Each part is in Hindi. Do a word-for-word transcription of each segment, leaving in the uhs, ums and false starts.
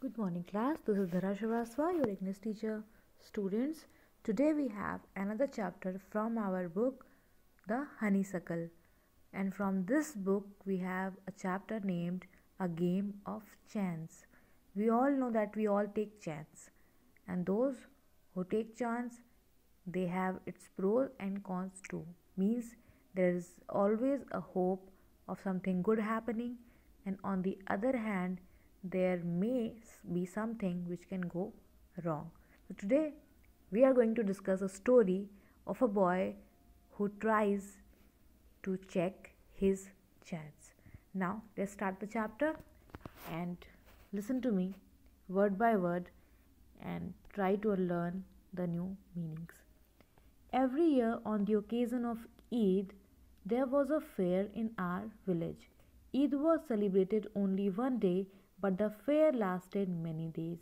Good morning, class. This is Dhara Shrivastava, your English teacher. Students, today we have another chapter from our book, The Honeysuckle. And from this book, we have a chapter named A Game of Chance. We all know that we all take chance. And those who take chance, they have its pros and cons too. Means there is always a hope of something good happening, and on the other hand, there may be something which can go wrong. So today we are going to discuss a story of a boy who tries to check his chance. Now let's start the chapter and listen to me word by word and try to learn the new meanings. Every year on the occasion of Eid, there was a fair in our village. Eid was celebrated only one day, but the fair lasted many days.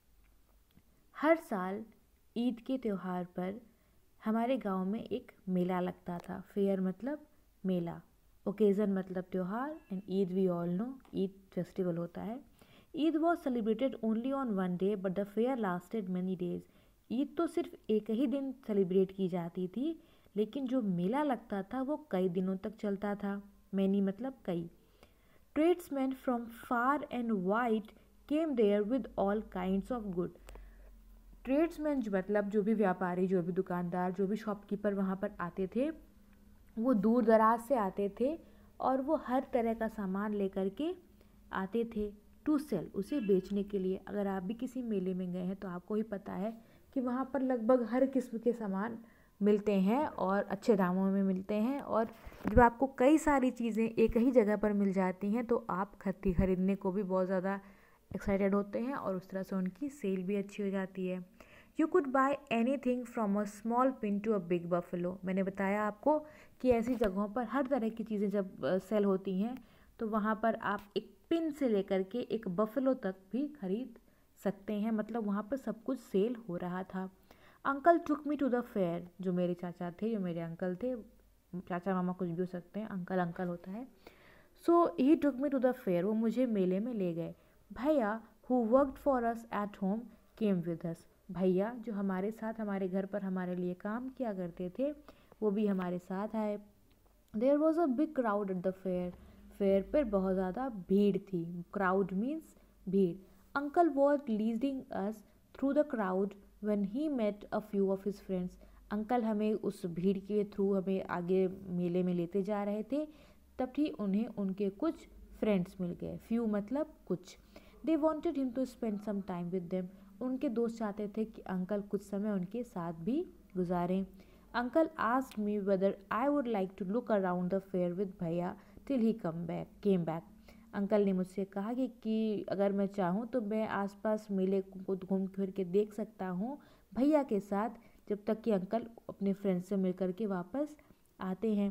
हर साल ईद के त्यौहार पर हमारे गांव में एक मेला लगता था. फेयर मतलब मेला, ओकेजन मतलब त्यौहार, and Eid we all know Eid festival होता है. Eid was celebrated only on one day but the fair lasted many days. Eid तो सिर्फ एक ही दिन सेलिब्रेट की जाती थी, लेकिन जो मेला लगता था वो कई दिनों तक चलता था. मैनी मतलब कई. Tradesmen from far and wide came there with all kinds of good. Tradesman मतलब जो भी व्यापारी, जो भी दुकानदार, जो भी शॉपकीपर वहाँ पर आते थे, वो दूर दराज से आते थे और वो हर तरह का सामान लेकर के आते थे टू सेल, उसे बेचने के लिए. अगर आप भी किसी मेले में गए हैं तो आपको ही पता है कि वहाँ पर लगभग हर किस्म के सामान मिलते हैं और अच्छे दामों में मिलते हैं. और जब आपको कई सारी चीज़ें एक ही जगह पर मिल जाती हैं तो आप खरीद खरीदने को भी बहुत ज़्यादा एक्साइटेड होते हैं और उस तरह से उनकी सेल भी अच्छी हो जाती है. You could buy anything from a small pin to a big buffalo. मैंने बताया आपको कि ऐसी जगहों पर हर तरह की चीज़ें जब सेल होती हैं तो वहाँ पर आप एक पिन से लेकर के एक बफलो तक भी खरीद सकते हैं. मतलब वहाँ पर सब कुछ सेल हो रहा था. Uncle took me to the fair. जो मेरे चाचा थे, जो मेरे अंकल थे, चाचा मामा कुछ भी हो सकते हैं, अंकल अंकल होता है. So he took me to the fair. वो मुझे मेले में ले गए. भैया who worked for us at home came with us. भैया जो हमारे साथ हमारे घर पर हमारे लिए काम किया करते थे वो भी हमारे साथ आए. There was a big crowd at the fair. Fair पर बहुत ज़्यादा भीड़ थी. क्राउड मीन्स भीड़. Uncle was leading us through the crowd when he met a few of his friends. Uncle हमें उस भीड़ के थ्रू हमें आगे मेले में लेते जा रहे थे. तब ही उन्हें उनके कुछ फ्रेंड्स मिल गए. फ्यू मतलब कुछ. They wanted him to spend some time with them. उनके दोस्त चाहते थे कि अंकल कुछ समय उनके साथ भी गुजारें. Uncle asked me whether I would like to look around the fair with भैया till he come back came back. Uncle ने मुझसे कहा कि, कि अगर मैं चाहूँ तो मैं आसपास मेले को घूम फिर के देख सकता हूँ भैया के साथ, जब तक कि अंकल अपने फ्रेंड्स से मिल कर के वापस आते हैं.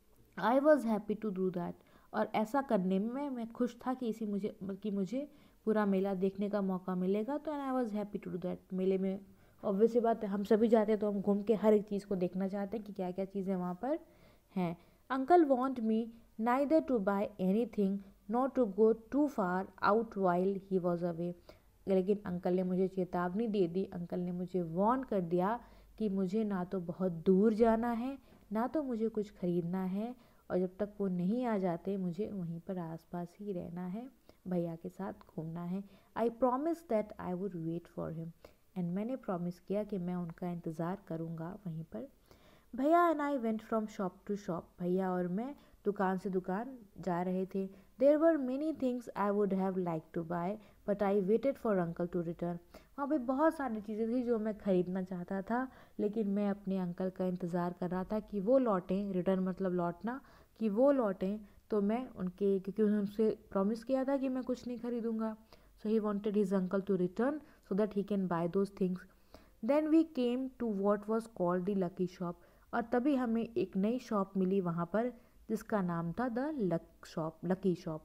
I was happy to do that. और ऐसा करने में मैं खुश था कि इसी मुझे कि मुझे पूरा मेला देखने का मौका मिलेगा. तो I was happy to do that. मेले में ऑब्वियसली बात है, हम सभी जाते हैं तो हम घूम के हर एक चीज़ को देखना चाहते हैं कि क्या क्या चीज़ें वहाँ पर हैं. Uncle want me neither to buy anything not to go too far out while he was away. लेकिन अंकल ने मुझे चेतावनी दे दी. अंकल ने मुझे वॉर्न कर दिया कि मुझे ना तो बहुत दूर जाना है, ना तो मुझे कुछ खरीदना है, और जब तक वो नहीं आ जाते मुझे वहीं पर आसपास ही रहना है, भैया के साथ घूमना है. I promise that I would wait for him. And मैंने प्रॉमिस किया कि मैं उनका इंतज़ार करूँगा वहीं पर. भैया and I went from shop to shop. भैया और मैं दुकान से दुकान जा रहे थे. There were many things I would have like to buy but I waited for uncle to return. वहाँ पे बहुत सारी चीज़ें थी जो मैं ख़रीदना चाहता था, लेकिन मैं अपने अंकल का इंतज़ार कर रहा था कि वो लौटें. रिटर्न मतलब लौटना, कि वो लौटें तो मैं उनके, क्योंकि उन्होंने उनसे प्रॉमिस किया था कि मैं कुछ नहीं खरीदूँगा. So he wanted his uncle to return so that he can buy those things. Then we came to what was called the lucky shop. और तभी हमें एक नई शॉप मिली वहाँ पर जिसका नाम था the luck shop, lucky shop.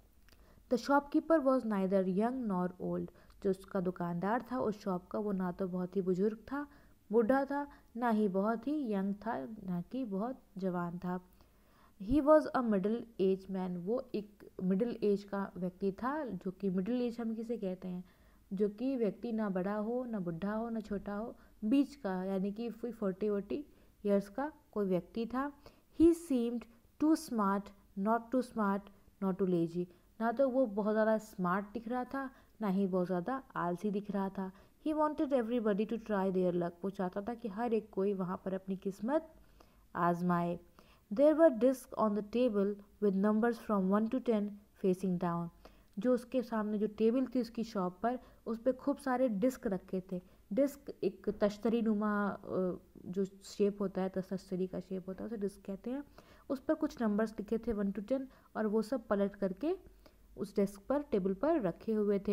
The shopkeeper was neither young nor old. जो उसका दुकानदार था उस शॉप का, वो ना तो बहुत ही बुजुर्ग था, बूढ़ा था, ना ही बहुत ही यंग था, ना कि बहुत जवान था. He was a middle age man. वो एक मिडिल एज का व्यक्ति था, जो कि मिडिल एज हम किसे कहते हैं, जो कि व्यक्ति ना बड़ा हो, ना बुढ़ा हो, ना छोटा हो, बीच का, यानी कि कोई फोर्टी वोर्टी ईयर्स का कोई व्यक्ति था। He seemed too smart, not too smart, not too lazy. ना तो वो बहुत ज़्यादा स्मार्ट दिख रहा था, ना ही बहुत ज़्यादा आलसी दिख रहा था। He wanted everybody to try their luck. वो चाहता था कि हर एक कोई वहाँ पर अपनी किस्मत आजमाए। There were disc on the table with numbers from one to ten facing down. जो उसके सामने जो टेबल थी उसकी शॉप पर, उस पर खूब सारे डिस्क रखे थे। डिस्क एक तश्तरी नुमा जो शेप होता है, तश्तरी का शेप होता है, उसे डिस्क कहते हैं। उस पर कुछ नंबर्स लिखे थे वन टू टेन, और वो सब पलट करके उस डेस्क पर, टेबल पर रखे हुए थे।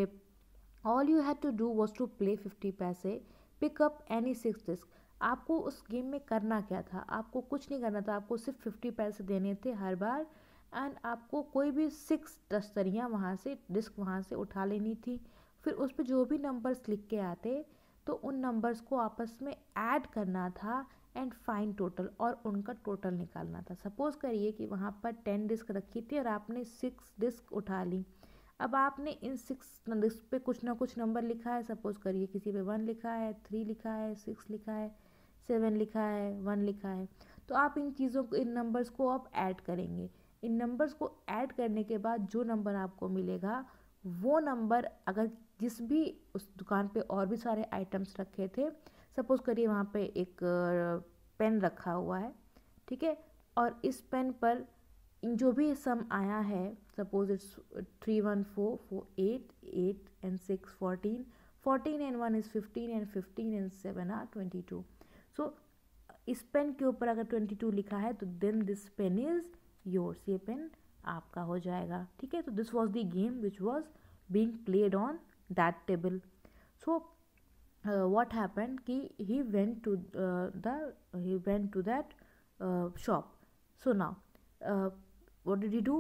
All you had to do was to play fifty पैसे, pick up any six disc. आपको उस गेम में करना क्या था? आपको कुछ नहीं करना था, आपको सिर्फ फिफ्टी पैसे देने थे हर बार, एंड आपको कोई भी सिक्स दस्तरियाँ वहाँ से, डिस्क वहाँ से उठा लेनी थी। फिर उस पर जो भी नंबर्स लिख के आते तो उन नंबर्स को आपस में ऐड करना था एंड फाइन टोटल, और उनका टोटल निकालना था। सपोज करिए कि वहाँ पर टेन डिस्क रखी थी और आपने सिक्स डिस्क उठा ली। अब आपने इन सिक्स डिस्क पे कुछ ना कुछ नंबर लिखा है। सपोज करिए किसी पे वन लिखा है, थ्री लिखा है, सिक्स लिखा है, सेवन लिखा है, वन लिखा है। तो आप इन चीज़ों को, इन नंबर्स को आप ऐड करेंगे। इन नंबर्स को ऐड करने के बाद जो नंबर आपको मिलेगा, वो नंबर, अगर जिस भी उस दुकान पे और भी सारे आइटम्स रखे थे, सपोज करिए वहाँ पे एक पेन रखा हुआ है, ठीक है, और इस पेन पर जो भी सम आया है, suppose it's three one four four eight eight and six fourteen, fourteen and one is fifteen, and fifteen and seven are twenty two. So इस पेन के ऊपर अगर ट्वेंटी टू लिखा है तो then this pen is yours, ये पेन आपका हो जाएगा, ठीक है। तो this was the game which was being played on that table. So what happened कि he went to uh, the he went to that uh, shop. So now uh, what did he do?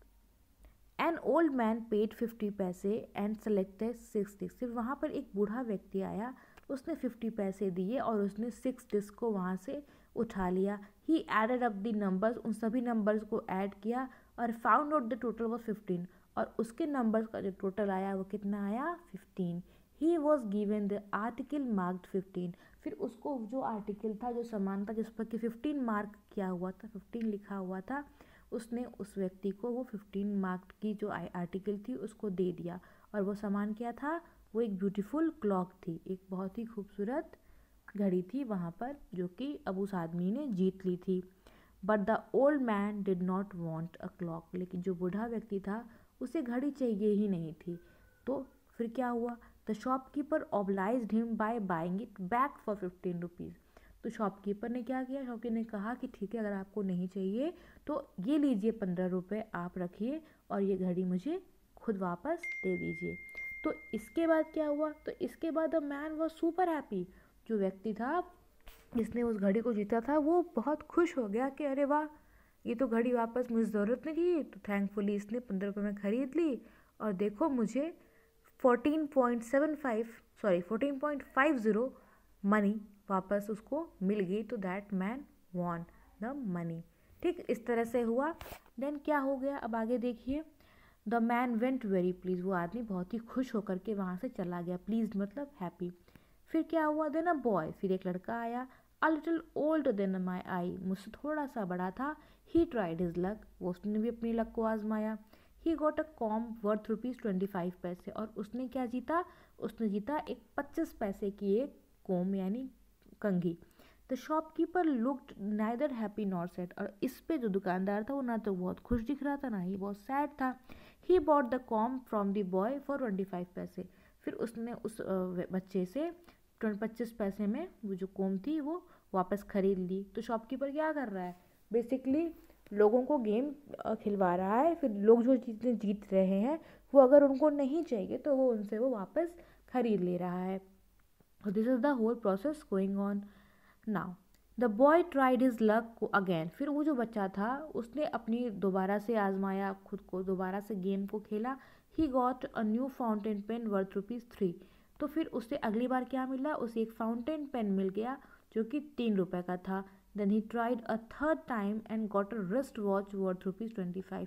An old man paid fifty पैसे and selected six discs. फिर वहाँ पर एक बूढ़ा व्यक्ति आया, उसने फिफ्टी पैसे दिए और उसने सिक्स डिस्क को वहाँ से उठा लिया। He added up the numbers, उन सभी नंबर्स को ऐड किया और found out the total was fifteen, और उसके नंबर्स का जो टोटल आया वो कितना आया? Fifteen. He was given the article marked fifteen. फिर उसको जो आर्टिकल था, जो सामान था जिस पर कि फिफ्टीन मार्क किया हुआ था, फिफ्टीन लिखा हुआ था, उसने उस व्यक्ति को वो फिफ्टीन मार्क की जो आर्टिकल थी उसको दे दिया। और वो सामान क्या था? वो एक ब्यूटीफुल क्लॉक थी, एक बहुत ही खूबसूरत घड़ी थी वहाँ पर, जो कि अब उस आदमी ने जीत ली थी। But the old man did not want a clock. लेकिन जो बूढ़ा व्यक्ति था उसे घड़ी चाहिए ही नहीं थी। तो फिर क्या हुआ? The shopkeeper obliged him by buying it back for fifteen rupees. तो शॉपकीपर ने क्या किया? शॉपकीपर ने कहा कि ठीक है, अगर आपको नहीं चाहिए तो ये लीजिए, पंद्रह रुपये आप रखिए और ये घड़ी मुझे खुद वापस दे दीजिए। तो इसके बाद क्या हुआ? तो इसके बाद the man was super happy. जो व्यक्ति था जिसने उस घड़ी को जीता था वो बहुत खुश हो गया कि अरे वाह, ये तो घड़ी वापस मुझे ज़रूरत नहीं थी, तो थैंकफुली इसने पंद्रह रुपये में ख़रीद ली, और देखो मुझे fourteen point seven five sorry fourteen point five zero money वापस उसको मिल गई। तो that man won the money. ठीक, इस तरह से हुआ। देन क्या हो गया? अब आगे देखिए। The man went very pleased. वो आदमी बहुत ही खुश होकर के वहाँ से चला गया। प्लीज मतलब हैप्पी। फिर क्या हुआ? देन अ बॉय, फिर एक लड़का आया। A little old than my I, मुझसे थोड़ा सा बड़ा था। ही ट्राइड हिज लक, वो उसने भी अपनी लक को आजमाया। He got a comb worth rupees twenty five पैसे, और उसने क्या जीता? उसने जीता एक पच्चीस पैसे की एक कोम यानी कंघी। The shopkeeper looked neither happy nor sad, और इस पे जो दुकानदार था वो ना तो बहुत खुश दिख रहा था ना ही बहुत सैड था। He bought the comb from the boy for twenty five पैसे, फिर उसने उस बच्चे से पच्चीस पैसे में वो जो कोम थी वो वापस खरीद ली। तो शॉपकीपर क्या कर रहा है? बेसिकली लोगों को गेम खिलवा रहा है, फिर लोग जो चीज़ें जीत रहे हैं वो अगर उनको नहीं चाहिए तो वो उनसे वो वापस खरीद ले रहा है। This is the whole process going on now. The boy tried his luck again, फिर वो जो बच्चा था उसने अपनी दोबारा से आजमाया खुद को, दोबारा से गेम को खेला। He got a new fountain pen worth rupees three, तो फिर उसे अगली बार क्या मिला? उसे एक फाउंटेन पेन मिल गया जो कि तीन रुपये का था। Then he tried a third time and got a wrist watch worth rupees twenty five.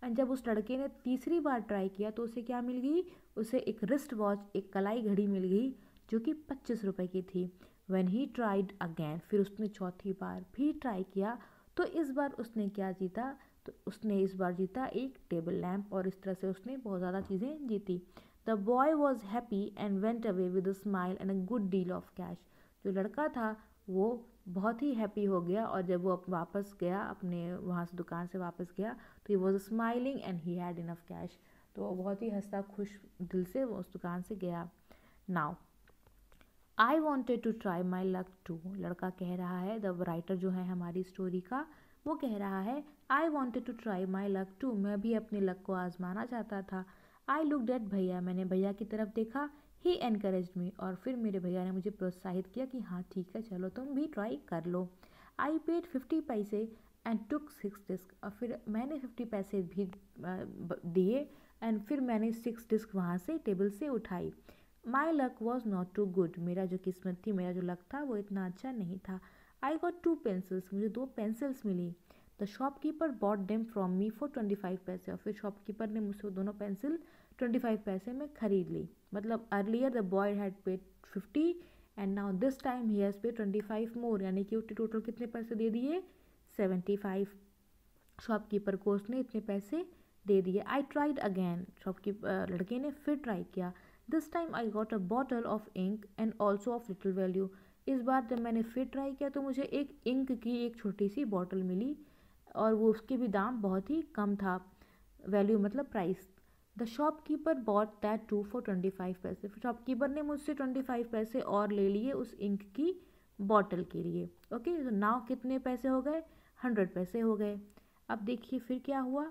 And जब उस लड़के ने तीसरी बार ट्राई किया तो उसे क्या मिल गई, उसे एक रिस्ट वॉच, एक कलाई घड़ी मिल गई जो कि पच्चीस रुपए की थी। व्हेन ही ट्राइड अगेन, फिर उसने चौथी बार भी ट्राई किया तो इस बार उसने क्या जीता, तो उसने इस बार जीता एक टेबल लैम्प, और इस तरह से उसने बहुत ज़्यादा चीज़ें जीती। The boy was happy and went away with a smile and a good deal of cash. जो लड़का था वो बहुत ही हैप्पी हो गया, और जब वो वापस गया अपने वहाँ से दुकान से वापस गया तो he was smiling and he had enough cash. तो वो बहुत ही हंसता खुश दिल से वो उस दुकान से गया। Now I wanted to try my luck too, लड़का कह रहा है, द राइटर जो है हमारी स्टोरी का वो कह रहा है I wanted to try my luck too, मैं भी अपने लक को आजमाना चाहता था। आई लुक डेट भैया, मैंने भैया की तरफ देखा। ही एनकरेज मी, और फिर मेरे भैया ने मुझे प्रोत्साहित किया कि हाँ ठीक है चलो तुम भी ट्राई कर लो। I paid fifty paise and took six disc, और फिर मैंने फिफ्टी पैसे भी दिए एंड फिर मैंने सिक्स डिस्क वहाँ से टेबल से उठाई। My luck was not too good, मेरा जो किस्मत थी, मेरा जो लक था वो इतना अच्छा नहीं था। आई गॉट टू पेंसिल्स, मुझे दो पेंसिल्स मिली। The shopkeeper bought them from me for twenty five पैसे, और फिर शॉपकीपर ने मुझसे वो दोनों पेंसिल ट्वेंटी फाइव पैसे में खरीद ली। मतलब earlier the boy had paid fifty and now this time he has paid twenty five more, यानी कि उसने टोटल कितने पैसे दे दिए, सेवेंटी फाइव। शॉपकीपर को उसने इतने पैसे दे दिए। आई ट्राइड अगैन, शॉपकीपर लड़के ने फिर ट्राई किया। This time I got a bottle of ink and also of little value, इस बार जब मैंने फिर ट्राई किया तो मुझे एक इंक की एक छोटी सी बॉटल मिली, और वो उसके भी दाम बहुत ही कम था, वैल्यू मतलब price. The shopkeeper bought that too for twenty five paise, shopkeeper ने मुझसे ट्वेंटी फाइव पैसे और ले लिए उस इंक की बॉटल के लिए। ओके, तो नाउ कितने पैसे हो गए, हंड्रेड पैसे हो गए। अब देखिए फिर क्या हुआ।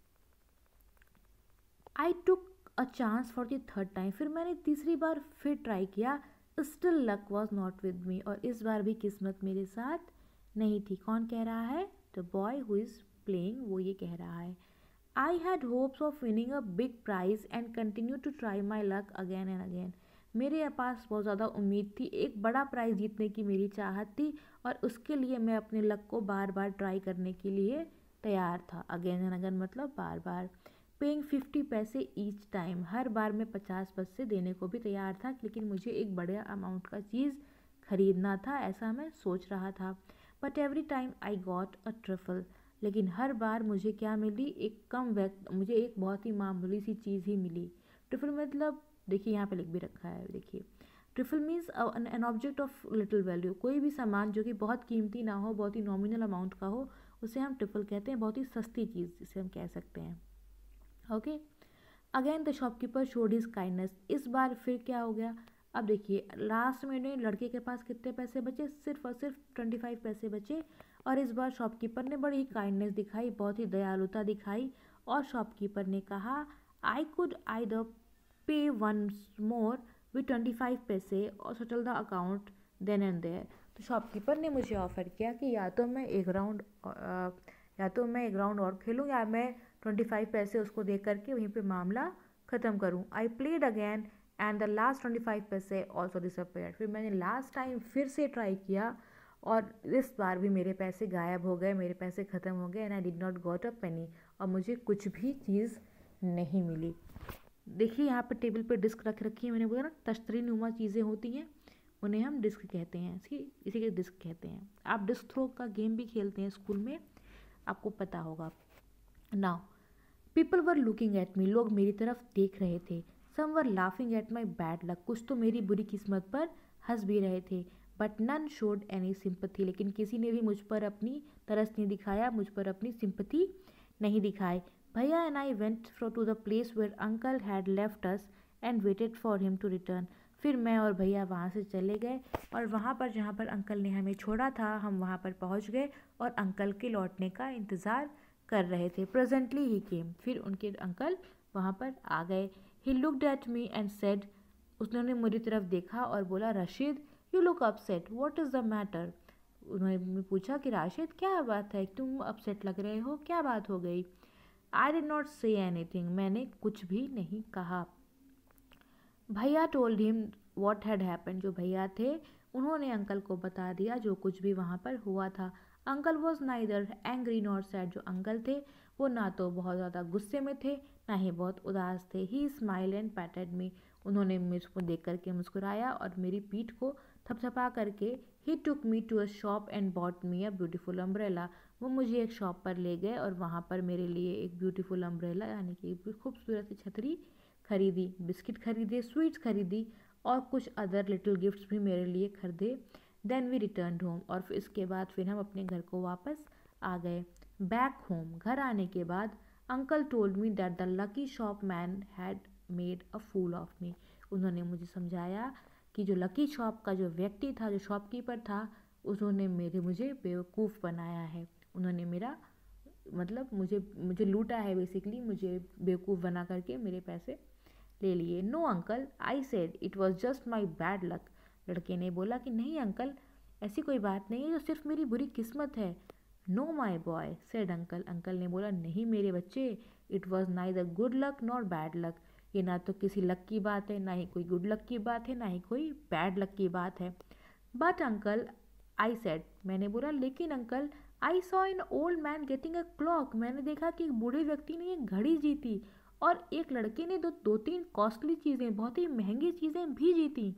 I took a chance for the third time, फिर मैंने तीसरी बार फिर ट्राई किया। Still luck was not with me, और इस बार भी किस्मत मेरे साथ नहीं थी। कौन कह रहा है, the boy who is playing, वो ये कह रहा है। I had hopes of winning a big prize and continue to try my luck again and again, मेरे पास बहुत ज़्यादा उम्मीद थी, एक बड़ा प्राइज़ जीतने की मेरी चाहत थी, और उसके लिए मैं अपने लक को बार बार ट्राई करने के लिए तैयार था। अगेन एंड अगेन मतलब बार बार। Paying fifty paise each time, हर बार मैं पचास पैसे देने को भी तैयार था, लेकिन मुझे एक बड़े अमाउंट का चीज़ खरीदना था, ऐसा मैं सोच रहा था। But every time I got a trifle, लेकिन हर बार मुझे क्या मिली, एक कम व्यक्त मुझे एक बहुत ही मामूली सी चीज़ ही मिली। ट्रिफल मतलब देखिए यहाँ पे लिख भी रखा है, देखिए trifle means an object of little value, कोई भी सामान जो कि बहुत कीमती ना हो, बहुत ही नॉमिनल अमाउंट का हो, उसे हम ट्रिफल कहते हैं, बहुत ही सस्ती चीज़ जिसे हम कह सकते हैं। Okay, again the shopkeeper showed his kindness, इस बार फिर क्या हो गया। अब देखिए लास्ट में लड़के के पास कितने पैसे बचे, सिर्फ और सिर्फ ट्वेंटी फाइव पैसे बचे, और इस बार शॉपकीपर ने बड़ी काइंडनेस दिखाई, बहुत ही दयालुता दिखाई, और शॉपकीपर ने कहा I could either pay once more with twenty five पैसे और settle the account then and there. तो शॉपकीपर ने मुझे ऑफ़र किया कि या तो मैं एक राउंड या तो मैं एक राउंड और खेलूँ, या मैं ट्वेंटी फाइव पैसे उसको दे करके वहीं पे मामला ख़त्म करूँ। I played again and the last twenty five paise also disappeared, फिर मैंने लास्ट टाइम फिर से ट्राई किया, और इस बार भी मेरे पैसे गायब हो गए, मेरे पैसे ख़त्म हो गए, and I did not got a penny, और मुझे कुछ भी चीज़ नहीं मिली। देखिए यहाँ पे टेबल पे डिस्क रख रखी है, मैंने बोला ना तश्तरी नुमा चीज़ें होती हैं, उन्हें हम डिस्क कहते हैं, इसी इसी के डिस्क कहते हैं। आप डिस्क थ्रो का गेम भी खेलते हैं स्कूल में, आपको पता होगा। Now people were looking at me, लोग मेरी तरफ देख रहे थे। Some were laughing at my bad luck, कुछ तो मेरी बुरी किस्मत पर हंस भी रहे थे। But none showed any sympathy, लेकिन किसी ने भी मुझ पर अपनी तरस नहीं दिखाया, मुझ पर अपनी सिंपथी नहीं दिखाई। भैया and I went fro to the place where uncle had left us and waited for him to return, फिर मैं और भैया वहाँ से चले गए, और वहाँ पर जहाँ पर अंकल ने हमें छोड़ा था हम वहाँ पर पहुँच गए, और अंकल के लौटने का इंतज़ार कर रहे थे। प्रेजेंटली ही केम, फिर उनके अंकल वहाँ पर आ गए। He looked at me and said, उन्होंने मेरी तरफ देखा और बोला, Rashid you look upset, what is the matter. उन्होंने पूछा कि राशिद क्या बात है, तुम अपसेट लग रहे हो, क्या बात हो गई। I did not say anything, मैंने कुछ भी नहीं कहा। भैया told him what had happened, जो भैया थे उन्होंने अंकल को बता दिया जो कुछ भी वहाँ पर हुआ था। Uncle was neither angry not sad, जो अंकल थे वो ना तो बहुत ज़्यादा गुस्से में थे, ना ही बहुत उदास थे। ही स्माइल एंड पैटेड मी, उन्होंने मुझको देख करके मुस्कुराया और मेरी पीठ को थपथपा करके he took me to a shop and bought me a beautiful umbrella, वो मुझे एक शॉप पर ले गए और वहाँ पर मेरे लिए एक ब्यूटीफुल अम्ब्रेला यानी कि खूबसूरत सी छतरी खरीदी, बिस्किट खरीदे, स्वीट्स खरीदी और कुछ अदर लिटिल गिफ्ट्स भी मेरे लिए खरीदे। देन वी रिटर्न होम, और फिर इसके बाद फिर हम अपने घर को वापस आ गए। बैक होम, घर आने के बाद uncle told me that the lucky shop man had made a fool of me, उन्होंने मुझे समझाया कि जो लकी शॉप का जो व्यक्ति था, जो शॉपकीपर था, उन्होंने मेरे मुझे बेवकूफ़ बनाया है, उन्होंने मेरा मतलब मुझे मुझे लूटा है, बेसिकली मुझे बेवकूफ़ बना करके मेरे पैसे ले लिए। No uncle, I said it was just my bad luck, लड़के ने बोला कि नहीं अंकल, ऐसी कोई बात नहीं है, जो सिर्फ मेरी बुरी किस्मत है। No my boy, said uncle, uncle ने बोला नहीं मेरे बच्चे, it was neither good luck nor bad luck, ये ना तो किसी लक की बात है, ना ही कोई गुड लक की बात है, ना ही कोई बैड लक की बात है। बट अंकल, आई सेड, मैंने बोला लेकिन uncle, I saw an old man getting a clock, मैंने देखा कि एक बूढ़े व्यक्ति ने एक घड़ी जीती और एक लड़के ने दो दो तीन कॉस्टली चीज़ें, बहुत ही महंगी चीज़ें भी जीती।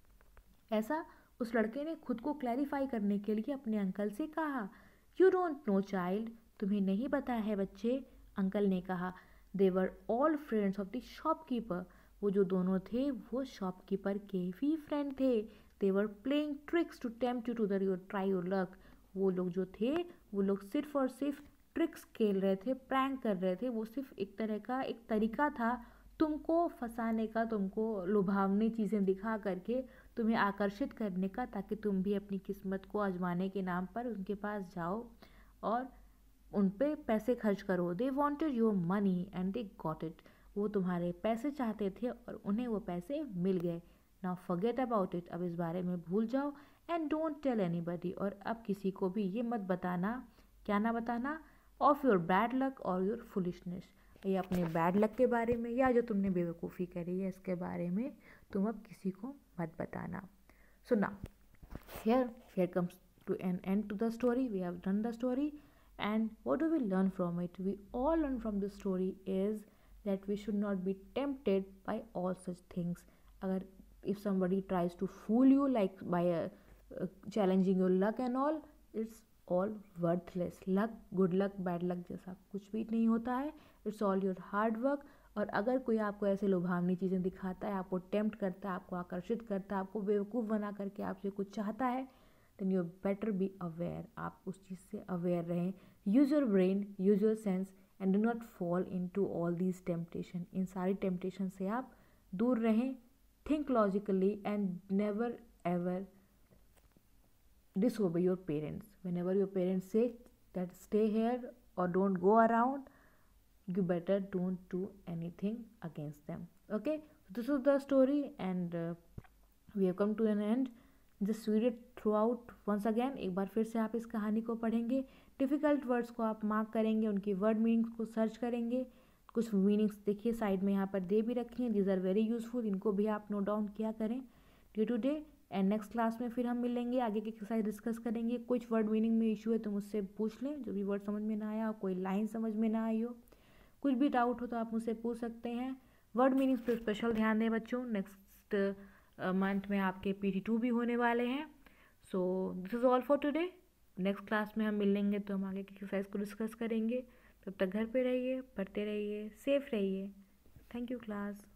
ऐसा उस लड़के ने खुद को क्लैरिफाई करने के लिए अपने अंकल से कहा। यू डोंट नो चाइल्ड, तुम्हें नहीं पता है बच्चे, अंकल ने कहा। They were all friends of the shopkeeper, वो जो दोनों थे वो शॉपकीपर के ही फ्रेंड थे। They were playing tricks to tempt you to the your try your luck, वो लोग जो थे वो लोग सिर्फ और सिर्फ ट्रिक्स खेल रहे थे, प्रैंक कर रहे थे, वो सिर्फ एक तरह का एक तरीका था तुमको फंसाने का, तुमको लुभावनी चीज़ें दिखा करके तुम्हें आकर्षित करने का, ताकि तुम भी अपनी किस्मत को आजमाने के नाम पर उनके पास जाओ और उन पे पैसे खर्च करो। They wanted your money and they got it, वो तुम्हारे पैसे चाहते थे और उन्हें वो पैसे मिल गए। नाउ फॉरगेट अबाउट इट, अब इस बारे में भूल जाओ। एंड डोंट टेल एनीबडी, और अब किसी को भी ये मत बताना, क्या ना बताना, ऑफ योर बैड लक और योर फुलिशनेस, या अपने बैड लक के बारे में या जो तुमने बेवकूफ़ी करी है इसके बारे में तुम अब किसी को मत बताना। So now here here comes to an end to the story, we have done the story and what do we learn from it? We all learn from the story is that we should not be tempted by all such things. Agar if somebody tries to fool you like by uh, uh, challenging your luck and all, it's all worthless. Luck, good luck, bad luck जैसा कुछ भी नहीं होता है, it's all your hard work. और अगर कोई आपको ऐसे लुभावनी चीज़ें दिखाता है, आपको टेम्प्ट करता है, आपको आकर्षित करता है, आपको बेवकूफ़ बना करके आपसे कुछ चाहता है, then you better be aware, आप उस चीज़ से अवेयर रहें। Use your brain, use your sense and do not fall in to all these temptation, इन सारी टेम्पटेशन से आप दूर रहें। Think logically and never ever disobey your parents. Whenever your parents say that stay here or don't go around, you better don't do anything against them. Okay, so this is the story and uh, we have come to an end. Just read it throughout once again. एक बार फिर से आप इस कहानी को पढ़ेंगे, डिफ़िकल्ट वर्ड्स को आप मार्क करेंगे, उनकी वर्ड मीनिंग्स को सर्च करेंगे। कुछ मीनिंग्स देखिए साइड में यहाँ पर दे भी रखी हैं, दीज आर वेरी यूजफुल, इनको भी आप नोट डाउन किया करें day to day. And next class में फिर हम मिलेंगे, आगे की एक्सरसाइज डिस्कस करेंगे। कुछ वर्ड मीनिंग में इशू है तो मुझसे पूछ लें, जो भी वर्ड समझ में ना आया हो, कोई लाइन समझ में ना आई हो, कुछ भी डाउट हो तो आप मुझसे पूछ सकते हैं। वर्ड मीनिंग्स पर स्पेशल ध्यान दें बच्चों, नेक्स्ट मंथ में आपके पी टी टू भी होने वाले हैं। So this is all for today. Next class में हम मिलेंगे तो हम आगे की एक्सरसाइज को डिस्कस करेंगे। तब तक घर पे रहिए, पढ़ते रहिए, सेफ रहिए। Thank you class.